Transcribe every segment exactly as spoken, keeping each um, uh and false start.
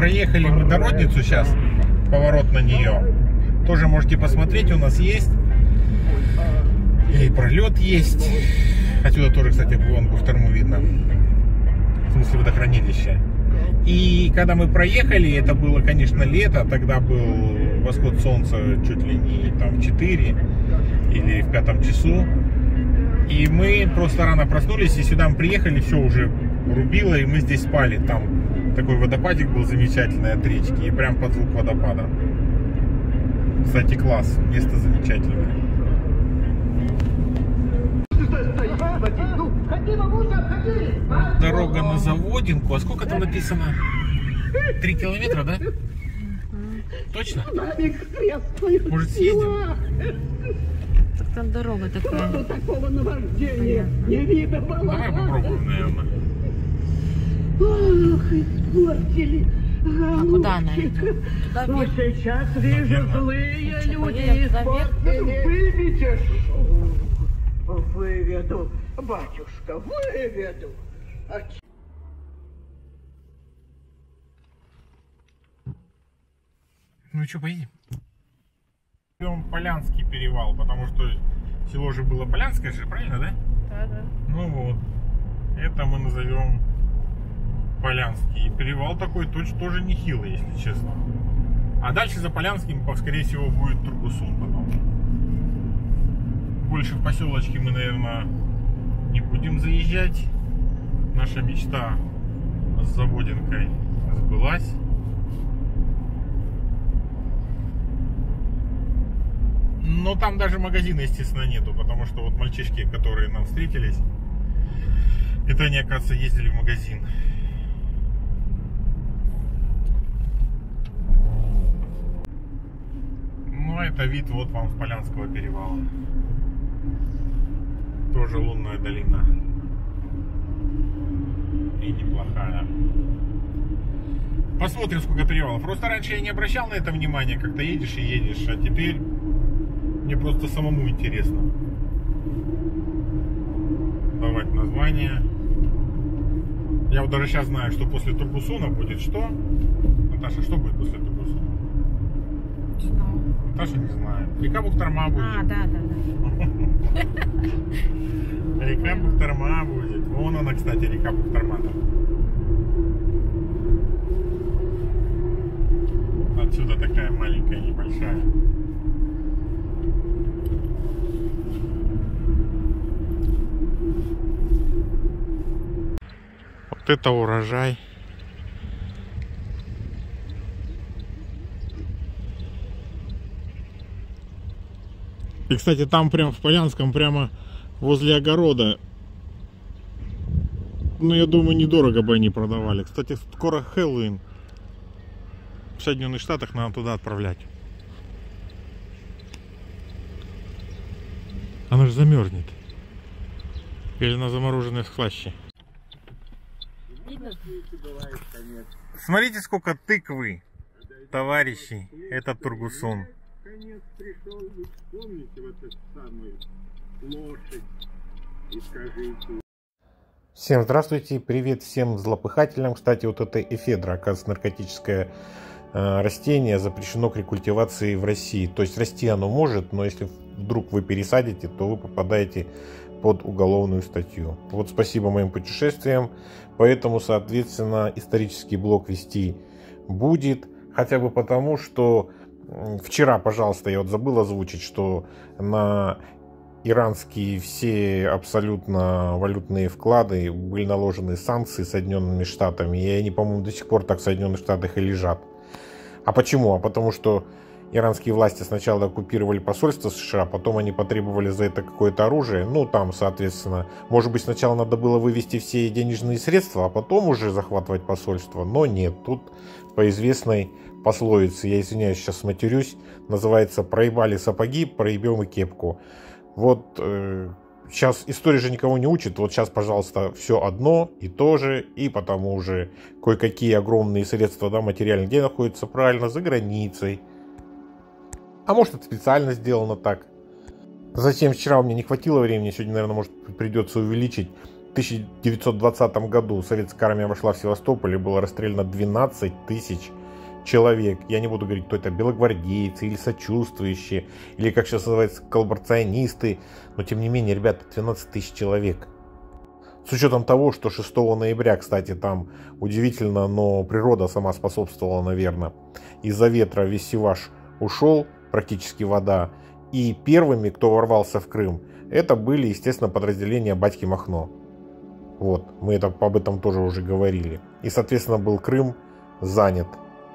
проехали мы Дородницу сейчас, поворот на нее. Тоже можете посмотреть, у нас есть. И пролет есть. Отсюда тоже, кстати, вон Бухтарму видно. В смысле водохранилище. И когда мы проехали, это было, конечно, лето. Тогда был восход солнца чуть ли не там в четыре или в пятом часу. И мы просто рано проснулись, и сюда мы приехали, все уже рубило, и мы здесь спали. Там такой водопадик был замечательный от речки, и прям под звук водопада. Кстати, класс, место замечательное. Дорога на Заводинку. А сколько там написано? Три километра, да? Точно? Может, съездим? Так там дорога такая. Такого наваждения не видно было. Давай попробуем, наверное. Ох, испортили. А куда она идет? Туда Вот вверх. сейчас вижу, Наверное. злые Что, люди поедем туда вверх? испортили. Выведешь? Выведу, батюшка, выведу. А ч- Ну что, поедем? Идем Полянский перевал, потому что село же было Полянское же, правильно, да? Да, да. Ну вот, это мы назовем Полянский. И перевал такой точно тоже нехилый, если честно. А дальше за Полянским, скорее всего, будет Тургусун потом. Больше в поселочки мы, наверное, не будем заезжать. Наша мечта с Заводинкой сбылась. Но там даже магазина, естественно, нету, потому что вот мальчишки, которые нам встретились, это они, оказывается, ездили в магазин. Ну, это вид вот вам с Полянского перевала. Тоже лунная долина. И неплохая. Посмотрим, сколько перевалов. Просто раньше я не обращал на это внимания, как-то едешь и едешь, а теперь мне просто самому интересно. Давать название. Я вот даже сейчас знаю, что после Тургусуна будет что? Наташа, что будет после Тургусуна? Наташа не знает. Река Бухтарма будет. А, да, да, да. Река Бухтарма будет. Вон она, кстати, река Бухтарма. Отсюда такая маленькая, небольшая. Вот это урожай. И, кстати, там прям в Полянском, прямо возле огорода, ну, я думаю, недорого бы они продавали. Кстати, скоро Хэллоуин. В Соединенных Штатах надо туда отправлять. Она же замерзнет. Или на замороженной склаще. Смотрите, сколько тыквы, товарищи. Это Тургусун. Конец пришел, вы вспомните вот эту самую лошадь и скажите. Всем здравствуйте, привет всем злопыхателям. Кстати, вот это эфедра, оказывается, наркотическое э, растение, запрещено к рекультивации в России. То есть расти оно может, но если вдруг вы пересадите, то вы попадаете под уголовную статью. Вот спасибо моим путешествиям, поэтому, соответственно, исторический блог вести будет, хотя бы потому, что вчера, пожалуйста, я вот забыл озвучить, что на иранские все абсолютно валютные вклады были наложены санкции Соединенными Штатами, и они, по-моему, до сих пор так в Соединенных Штатах и лежат. А почему? А потому что иранские власти сначала оккупировали посольство США, потом они потребовали за это какое-то оружие. Ну, там, соответственно, может быть, сначала надо было вывести все денежные средства, а потом уже захватывать посольство. Но нет, тут по известной пословице, я извиняюсь, сейчас матерюсь, называется «проебали сапоги, проебем и кепку». Вот э, сейчас история же никого не учит, вот сейчас, пожалуйста, все одно и то же, и потому же кое-какие огромные средства, да, материальные, где находятся, правильно, за границей. А может, это специально сделано так. Затем вчера у меня не хватило времени, сегодня, наверное, может, придется увеличить. тысяча девятьсот двадцатом году советская армия вошла в Севастополь и было расстреляно двенадцать тысяч человек. Я не буду говорить, кто это, белогвардейцы или сочувствующие, или, как сейчас называется, коллаборационисты. Но, тем не менее, ребята, двенадцать тысяч человек. С учетом того, что шестого ноября, кстати, там удивительно, но природа сама способствовала, наверное. Из-за ветра весь Севаш ушел, практически вода. И первыми, кто ворвался в Крым, это были, естественно, подразделения батьки Махно. Вот, мы это, об этом тоже уже говорили. И, соответственно, был Крым занят.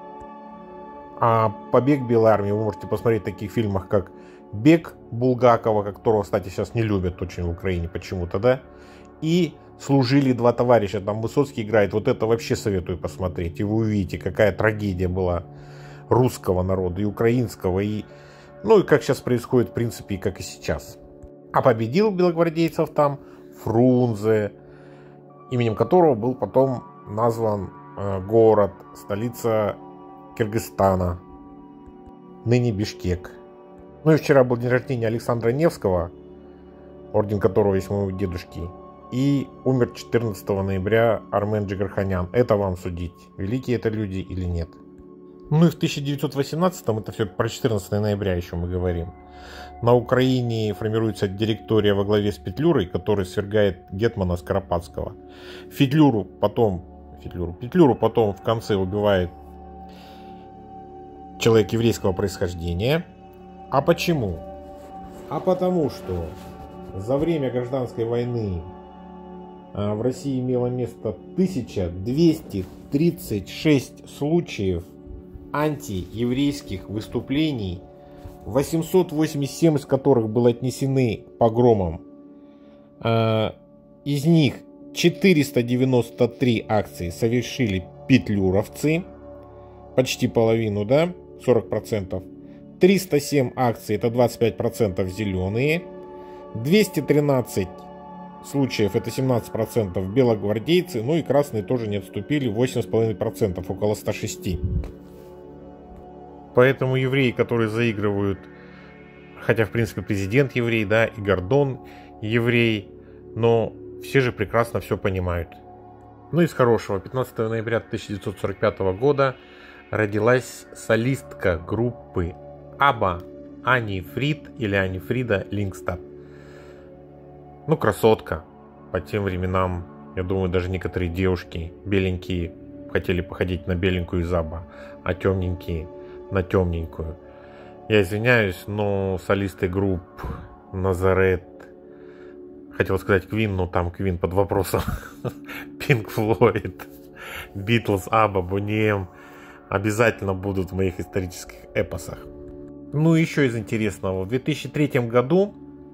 А побег Белой армии вы можете посмотреть в таких фильмах, как «Бег» Булгакова, которого, кстати, сейчас не любят очень в Украине почему-то, да? И «Служили два товарища», там Высоцкий играет. Вот это вообще советую посмотреть. И вы увидите, какая трагедия была русского народа и украинского. И, ну и как сейчас происходит, в принципе, и как и сейчас. А победил белогвардейцев там Фрунзе, именем которого был потом назван э, город, столица Кыргызстана, ныне Бишкек. Ну и вчера был день рождения Александра Невского, орден которого есть моего дедушки. И умер четырнадцатого ноября Армен Джигарханян. Это вам судить, великие это люди или нет. Ну и в тысяча девятьсот восемнадцатом, это все про четырнадцатого ноября еще мы говорим, на Украине формируется директория во главе с Петлюрой, который свергает гетмана Скоропадского. Фетлюру потом, Фетлюру, Петлюру потом в конце убивает человек еврейского происхождения. А почему? А потому что за время гражданской войны в России имело место тысяча двести тридцать шесть случаев антиеврейских выступлений, восемьсот восемьдесят семь из которых были отнесены к погромам. Из них четыреста девяносто три акции совершили петлюровцы, почти половину, да, сорок процентов. триста семь акций, это двадцать пять процентов, зеленые. двести тринадцать случаев, это семнадцать процентов, белогвардейцы. Ну и красные тоже не отступили, восемь целых пять десятых процента, около ста шести. Поэтому евреи, которые заигрывают, хотя в принципе президент еврей, да, и Гордон еврей, но все же прекрасно все понимают. Ну из хорошего, пятнадцатого ноября тысяча девятьсот сорок пятого года родилась солистка группы Абба Ани Фрид или Ани Фрида Лингстад. Ну, красотка. По тем временам, я думаю, даже некоторые девушки беленькие хотели походить на беленькую из Абба, а темненькие на темненькую. Я извиняюсь, но солисты групп Назарет, хотел сказать Квин, но там Квин под вопросом. Пинк Флойд, Битлз, Абба, Boney M обязательно будут в моих исторических эпосах. Ну еще из интересного, в две тысячи третьем году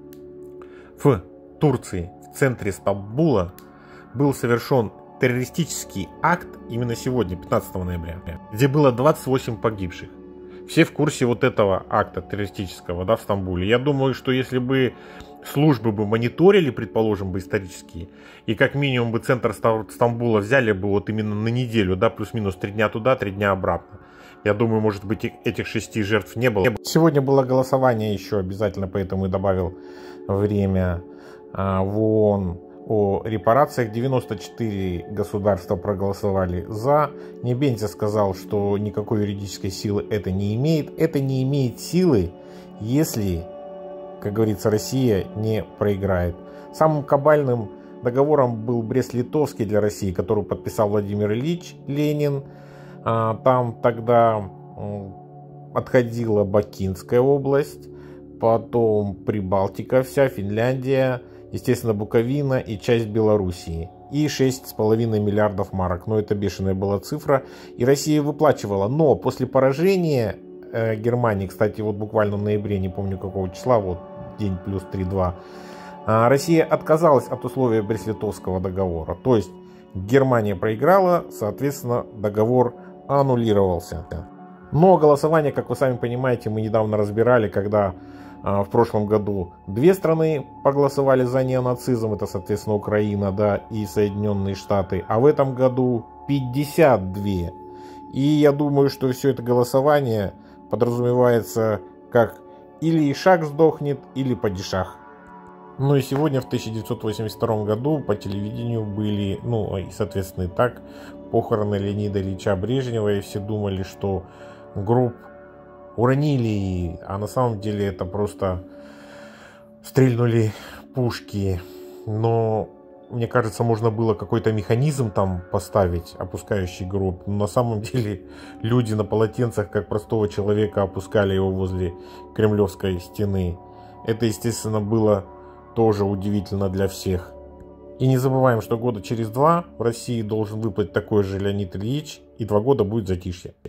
в Турции, в центре Стамбула, был совершен террористический акт именно сегодня, пятнадцатого ноября, где было двадцать восемь погибших. Все в курсе вот этого акта террористического, да, в Стамбуле. Я думаю, что если бы службы бы мониторили, предположим, бы исторические, и как минимум бы центр Стамбула взяли бы вот именно на неделю, да, плюс-минус три дня туда, три дня обратно. Я думаю, может быть, этих шести жертв не было. Сегодня было голосование еще обязательно, поэтому и добавил время в ООН о репарациях. девяносто четыре государства проголосовали за. Небензя сказал, что никакой юридической силы это не имеет. Это не имеет силы, если, как говорится, Россия не проиграет. Самым кабальным договором был Брест-Литовский для России, который подписал Владимир Ильич Ленин. Там тогда отходила Бакинская область, потом Прибалтика вся, Финляндия, естественно, Буковина и часть Белоруссии. И шесть с половиной миллиардов марок. Но это бешеная была цифра. И Россия выплачивала. Но после поражения э, Германии, кстати, вот буквально в ноябре, не помню какого числа, вот день плюс три-два, э, Россия отказалась от условия Брест-Литовского договора. То есть Германия проиграла, соответственно, договор аннулировался. Но голосование, как вы сами понимаете, мы недавно разбирали, когда э, в прошлом году две страны проголосовали за неонацизм, это, соответственно, Украина, да, и Соединенные Штаты, а в этом году пятьдесят два. И я думаю, что все это голосование подразумевается как или Ишак сдохнет, или падишах. Ну и сегодня, в тысяча девятьсот восемьдесят втором году, по телевидению были, ну и соответственно и так, похороны Леонида Ильича Брежнева, и все думали, что гроб уронили, а на самом деле это просто стрельнули пушки. Но мне кажется, можно было какой-то механизм там поставить, опускающий гроб. Но на самом деле люди на полотенцах, как простого человека, опускали его возле Кремлевской стены. Это, естественно, было тоже удивительно для всех. И не забываем, что года через два в России должен выплыть такой же Леонид Ильич, и два года будет затишье.